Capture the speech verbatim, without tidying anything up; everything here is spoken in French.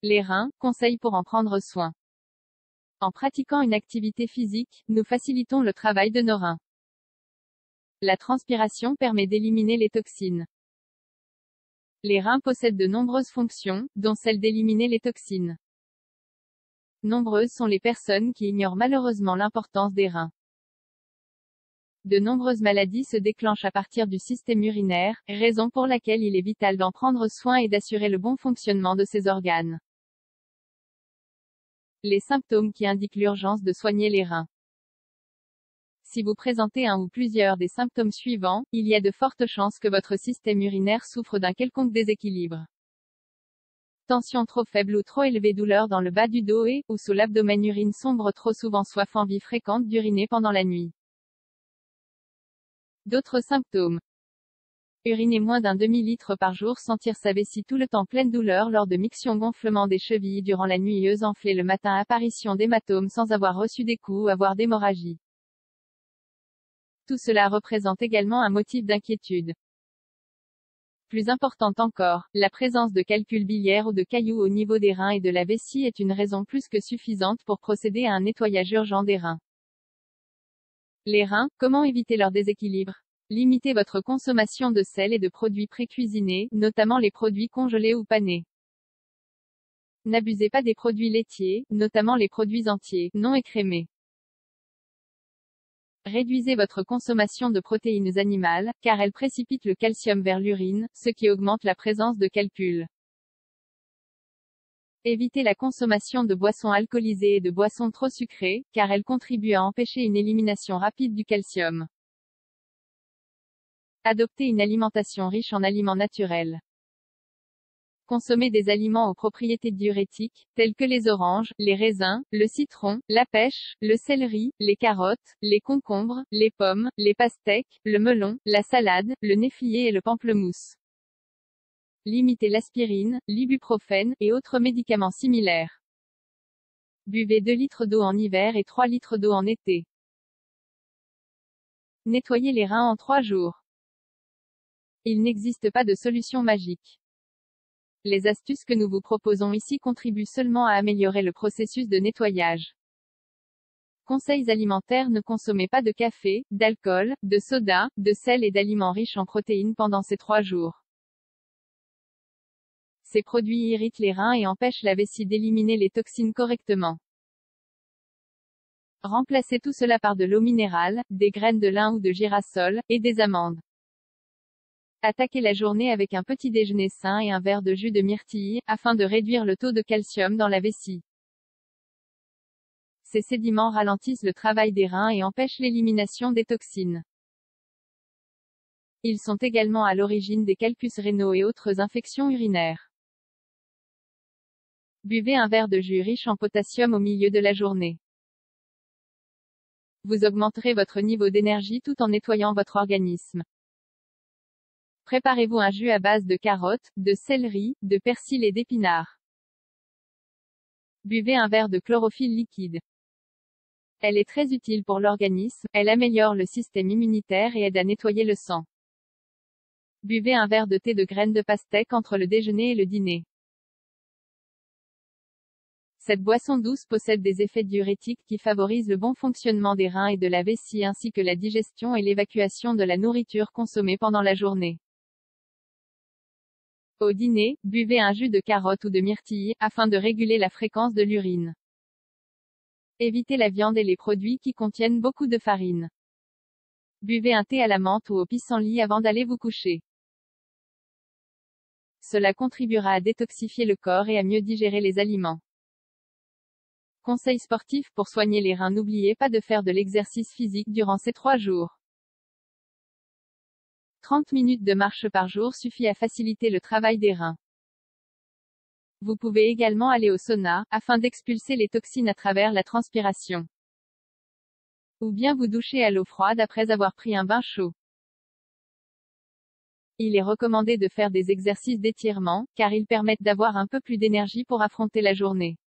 Les reins, conseils pour en prendre soin. En pratiquant une activité physique, nous facilitons le travail de nos reins. La transpiration permet d'éliminer les toxines. Les reins possèdent de nombreuses fonctions, dont celle d'éliminer les toxines. Nombreuses sont les personnes qui ignorent malheureusement l'importance des reins. De nombreuses maladies se déclenchent à partir du système urinaire, raison pour laquelle il est vital d'en prendre soin et d'assurer le bon fonctionnement de ces organes. Les symptômes qui indiquent l'urgence de soigner les reins. Si vous présentez un ou plusieurs des symptômes suivants, il y a de fortes chances que votre système urinaire souffre d'un quelconque déséquilibre. Tension trop faible ou trop élevée, douleur dans le bas du dos et, ou sous l'abdomen, urine sombre trop souvent, soif, envie fréquente d'uriner pendant la nuit. D'autres symptômes. Uriner moins d'un demi-litre par jour, sentir sa vessie tout le temps, pleine douleur lors de miction, gonflement des chevilles durant la nuit, yeux enflés le matin, apparition d'hématomes sans avoir reçu des coups ou avoir d'hémorragie. Tout cela représente également un motif d'inquiétude. Plus importante encore, la présence de calculs biliaires ou de cailloux au niveau des reins et de la vessie est une raison plus que suffisante pour procéder à un nettoyage urgent des reins. Les reins, comment éviter leur déséquilibre? Limitez votre consommation de sel et de produits pré-cuisinés, notamment les produits congelés ou panés. N'abusez pas des produits laitiers, notamment les produits entiers, non écrémés. Réduisez votre consommation de protéines animales, car elles précipitent le calcium vers l'urine, ce qui augmente la présence de calculs. Évitez la consommation de boissons alcoolisées et de boissons trop sucrées, car elles contribuent à empêcher une élimination rapide du calcium. Adoptez une alimentation riche en aliments naturels. Consommez des aliments aux propriétés diurétiques, tels que les oranges, les raisins, le citron, la pêche, le céleri, les carottes, les concombres, les pommes, les pastèques, le melon, la salade, le néflier et le pamplemousse. Limitez l'aspirine, l'ibuprofène, et autres médicaments similaires. Buvez deux litres d'eau en hiver et trois litres d'eau en été. Nettoyez les reins en trois jours. Il n'existe pas de solution magique. Les astuces que nous vous proposons ici contribuent seulement à améliorer le processus de nettoyage. Conseils alimentaires: ne consommez pas de café, d'alcool, de soda, de sel et d'aliments riches en protéines pendant ces trois jours. Ces produits irritent les reins et empêchent la vessie d'éliminer les toxines correctement. Remplacez tout cela par de l'eau minérale, des graines de lin ou de girasol, et des amandes. Attaquez la journée avec un petit déjeuner sain et un verre de jus de myrtille, afin de réduire le taux de calcium dans la vessie. Ces sédiments ralentissent le travail des reins et empêchent l'élimination des toxines. Ils sont également à l'origine des calcus rénaux et autres infections urinaires. Buvez un verre de jus riche en potassium au milieu de la journée. Vous augmenterez votre niveau d'énergie tout en nettoyant votre organisme. Préparez-vous un jus à base de carottes, de céleri, de persil et d'épinards. Buvez un verre de chlorophylle liquide. Elle est très utile pour l'organisme, elle améliore le système immunitaire et aide à nettoyer le sang. Buvez un verre de thé de graines de pastèque entre le déjeuner et le dîner. Cette boisson douce possède des effets diurétiques qui favorisent le bon fonctionnement des reins et de la vessie ainsi que la digestion et l'évacuation de la nourriture consommée pendant la journée. Au dîner, buvez un jus de carotte ou de myrtille, afin de réguler la fréquence de l'urine. Évitez la viande et les produits qui contiennent beaucoup de farine. Buvez un thé à la menthe ou au pissenlit avant d'aller vous coucher. Cela contribuera à détoxifier le corps et à mieux digérer les aliments. Conseils sportifs pour soigner les reins: n'oubliez pas de faire de l'exercice physique durant ces trois jours. trente minutes de marche par jour suffit à faciliter le travail des reins. Vous pouvez également aller au sauna, afin d'expulser les toxines à travers la transpiration. Ou bien vous doucher à l'eau froide après avoir pris un bain chaud. Il est recommandé de faire des exercices d'étirement, car ils permettent d'avoir un peu plus d'énergie pour affronter la journée.